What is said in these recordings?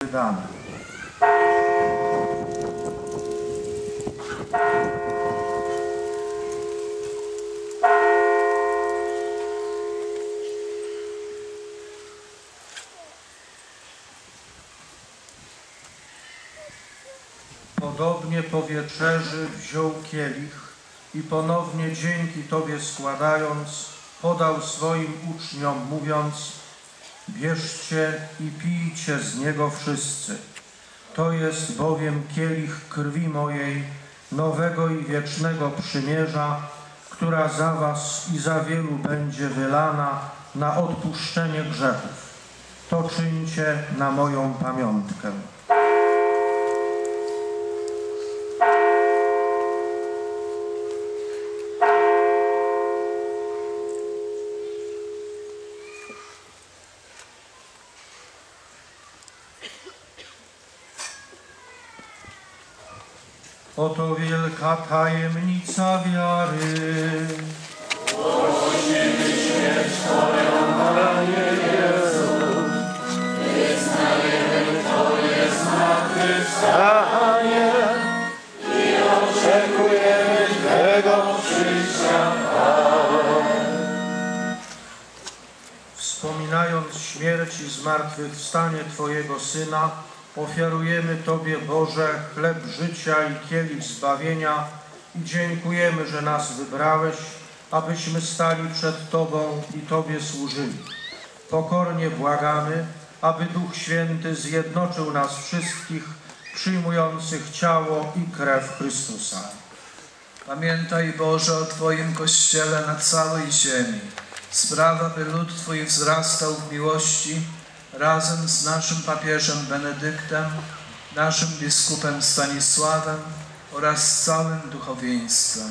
wydane. Podobnie po wieczerzy wziął kielich i ponownie dzięki Tobie składając, podał swoim uczniom, mówiąc: bierzcie i pijcie z niego wszyscy. To jest bowiem kielich krwi mojej, nowego i wiecznego przymierza, która za was i za wielu będzie wylana na odpuszczenie grzechów. To czyńcie na moją pamiątkę. Oto wielka tajemnica wiary. Głosimy śmierć Twoją, Panie Jezu. Wyznajemy Twoje zmartwychwstanie i oczekujemy Twego przyjścia. Wspominając śmierć i zmartwychwstanie Twojego Syna, ofiarujemy Tobie, Boże, chleb życia i kielich zbawienia i dziękujemy, że nas wybrałeś, abyśmy stali przed Tobą i Tobie służyli. Pokornie błagamy, aby Duch Święty zjednoczył nas wszystkich, przyjmujących ciało i krew Chrystusa. Pamiętaj, Boże, o Twoim Kościele na całej ziemi. Spraw, aby lud Twój wzrastał w miłości, razem z naszym papieżem Benedyktem, naszym biskupem Stanisławem oraz całym duchowieństwem.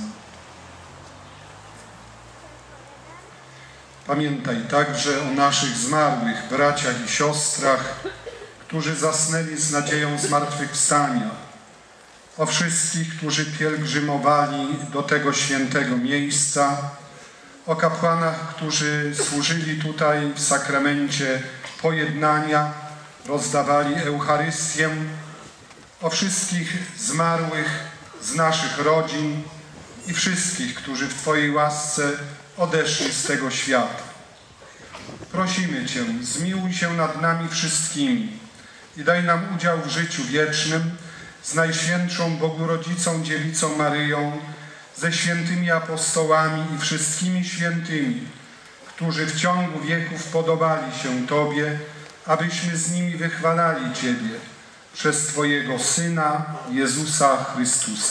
Pamiętaj także o naszych zmarłych braciach i siostrach, którzy zasnęli z nadzieją zmartwychwstania, o wszystkich, którzy pielgrzymowali do tego świętego miejsca, o kapłanach, którzy służyli tutaj w sakramencie pojednania, rozdawali Eucharystię, o wszystkich zmarłych z naszych rodzin i wszystkich, którzy w Twojej łasce odeszli z tego świata. Prosimy Cię, zmiłuj się nad nami wszystkimi i daj nam udział w życiu wiecznym z Najświętszą Bogu Rodzicą Dziewicą Maryją, ze świętymi apostołami i wszystkimi świętymi, którzy w ciągu wieków podobali się Tobie, abyśmy z nimi wychwalali Ciebie przez Twojego Syna, Jezusa Chrystusa.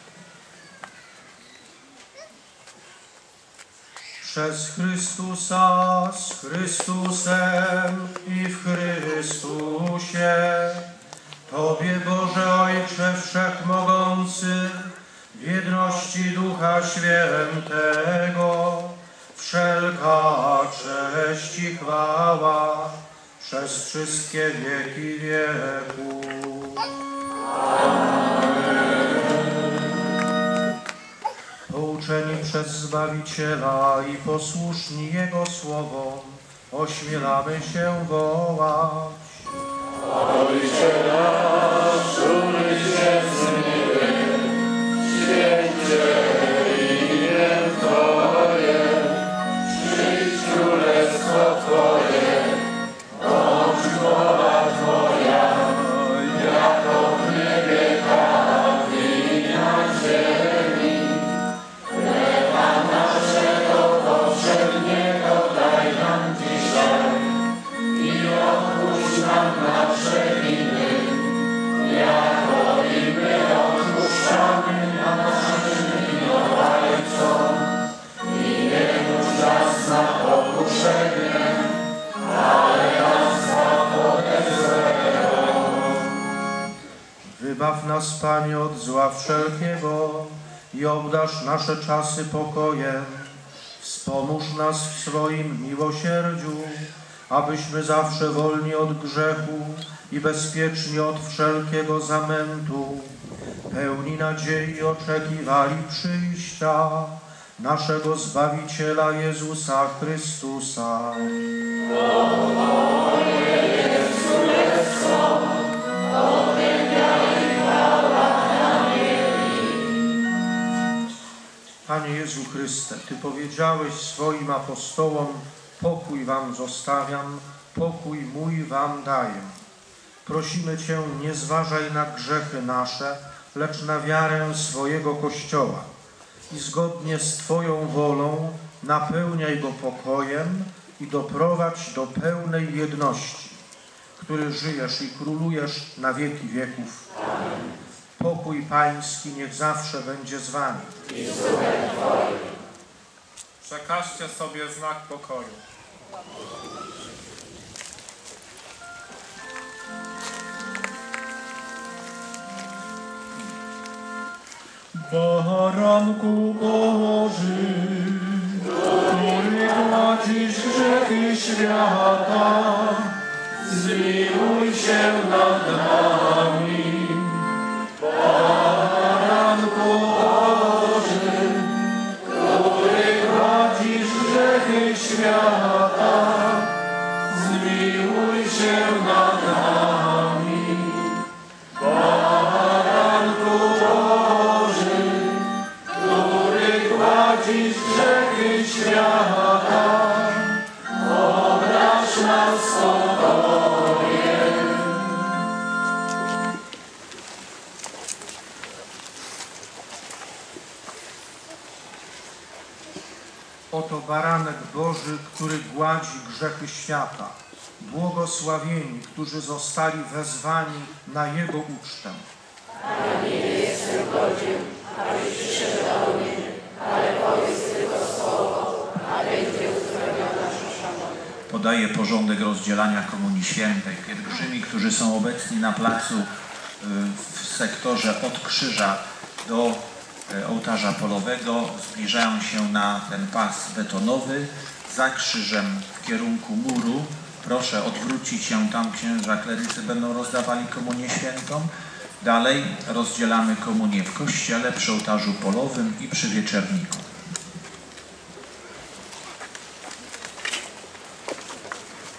Przez Chrystusa, z Chrystusem i w Chrystusie, Tobie, Boże Ojcze Wszechmogący, w jedności Ducha Świętego, wszelka cześć i chwała przez wszystkie wieki wieków. Pouczeni przez Zbawiciela i posłuszni Jego słowom, ośmielamy się wołać: Ojcze nasz, umy się z niebie, święcie imię Twoje, przyjdź królestwo Twoje, bądź wola Twoja, jako w niebie, tak i na ziemi. Chleba naszego powszedniego daj nam dzisiaj i odpuść nam nasze winy, jako i my odpuszczamy naszym winowajcom. I nie wódź nas na pokuszenie, ale nas zbaw ode złego. Wybaw nas, Panie, od zła wszelkiego i obdarz nasze czasy pokojem. Wspomóż nas w swoim miłosierdziu, abyśmy zawsze wolni od grzechu i bezpieczni od wszelkiego zamętu, pełni nadziei oczekiwali przyjścia naszego Zbawiciela Jezusa Chrystusa. Twoje jest królestwo Jezu Chryste, Ty powiedziałeś swoim apostołom: pokój wam zostawiam, pokój mój wam daję. Prosimy Cię, nie zważaj na grzechy nasze, lecz na wiarę swojego Kościoła i zgodnie z Twoją wolą napełniaj go pokojem i doprowadź do pełnej jedności, który żyjesz i królujesz na wieki wieków. Amen. Pokój Pański niech zawsze będzie z Wami. I z duchem Twoim. Przekażcie sobie znak pokoju. Baranku Boży, który gładzisz grzechy świata, zmiłuj się nad nami. Baranku Boży, który gładzisz grzechy świata, zmiłuj się nad nami. Baranku Boży, który gładzisz grzechy świata, obraź nas pokojem. Oto baranek Boży, który gładzi grzechy świata. Błogosławieni, którzy zostali wezwani na Jego ucztę. Ale nie jestem godzien, abyś przyszedł do mnie, ale powiedz tylko słowo, a będzie uzdrowiona dusza moja. Podaję porządek rozdzielania Komunii Świętej. Pielgrzymi, którzy są obecni na placu w sektorze od krzyża do ołtarza polowego, zbliżają się na ten pas betonowy za krzyżem w kierunku muru. Proszę odwrócić się, tam księża klerycy będą rozdawali Komunię Świętą. Dalej rozdzielamy komunię w kościele, przy ołtarzu polowym i przy wieczerniku.